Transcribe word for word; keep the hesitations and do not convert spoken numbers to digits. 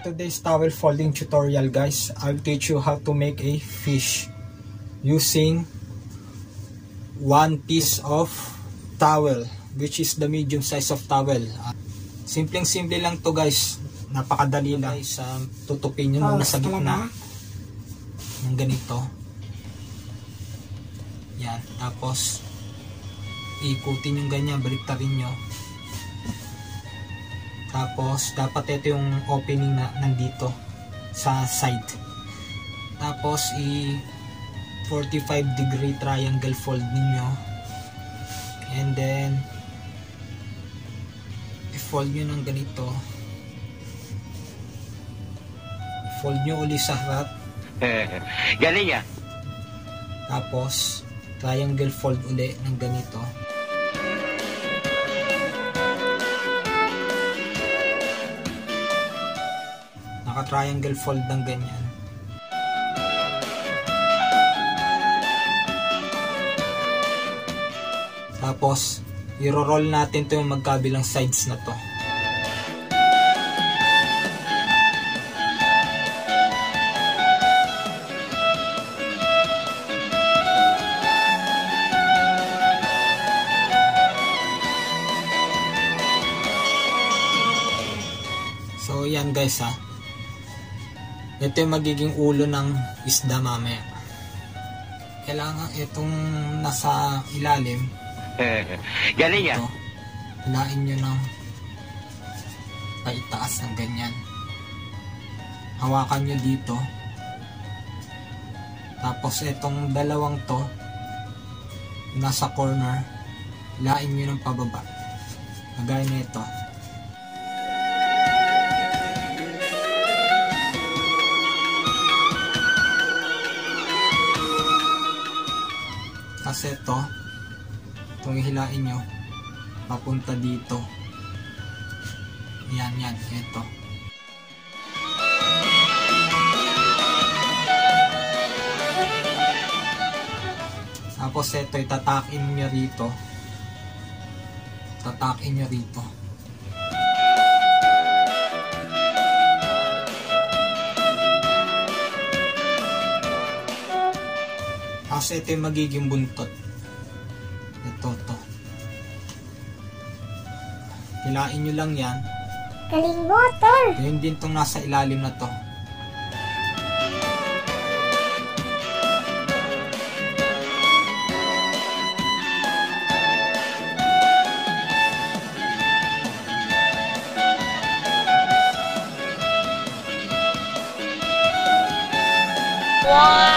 today's towel folding tutorial, guys, I'll teach you how to make a fish using one piece of towel, which is the medium size of towel. Uh, simpleng simple lang to, guys. Napakadali lang. Guys, um, tutupin nyo muna sa gitna ng ganito. Yan. Tapos ikutin yung ganyan, baliktarin nyo. Tapos dapat ito yung opening na nandito sa side. Tapos i forty-five degree triangle fold ninyo, and then i-fold nyo ng ganito, fold nyo uli sa harap. Galing ya. Tapos triangle fold uli ng ganito. Naka triangle fold ng ganyan. Tapos, i-roll natin ito yung magkabilang sides na to. So, yan guys ha. Ito yung magiging ulo ng isda mamaya. Kailangan itong nasa ilalim. Galing yan. Hilain nyo ng paitaas ng ganyan. Hawakan nyo dito. Tapos itong dalawang to, nasa corner, hilain nyo ng pababa. Kagaya na ito. Kasi ito, itong ihilain nyo papunta dito. Yan, yan, ito. Tapos ito, itatakin nyo rito. Tatakin nyo rito. Kasi ito yung magiging buntot. Ito, to. Hilain nyo lang yan. Galing mo, tol! Yun din itong nasa ilalim na to. Wow!